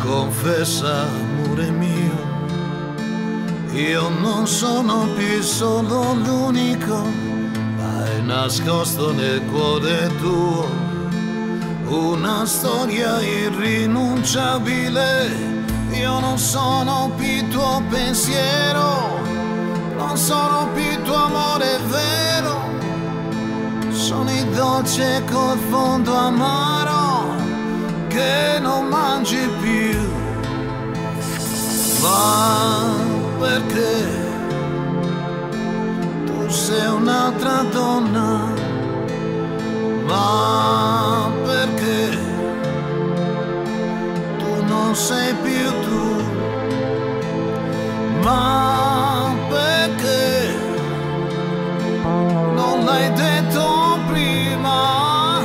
Confessa, amore mio, io non sono più solo l'unico, ma è nascosto nel cuore tuo una storia irrinunciabile. Io non sono più tuo pensiero, non sono più tuo amore vero, sono il dolce col fondo amaro che non mangi più. Ma perché tu sei un'altra donna? Ma perché tu non sei più tu? Ma perché non l'hai detto prima?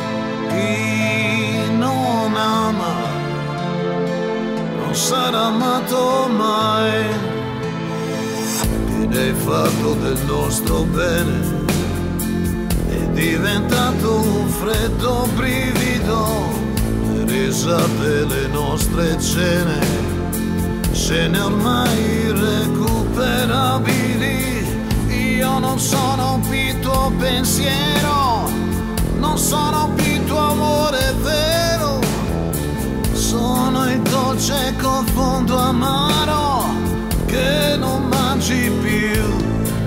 Chi non ama non sarà amato mai. Che ne hai fatto del nostro bene? È diventato un freddo brivido, le risate, le nostre cene, scene ormai irrecuperabili. Io non sono più tuo pensiero, non sono più tuo amore vero, sono il dolce col fondo amaro che non mangi più.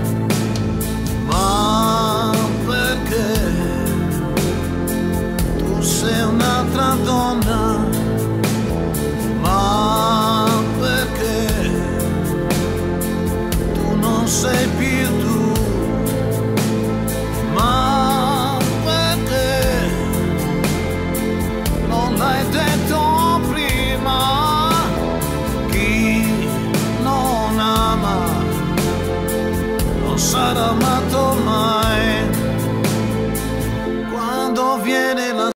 Ma perché tu sei un'altra donna? Ma perché tu non sei più tu? Ma perché non l'hai detto prima? Chi non ama non sarà mai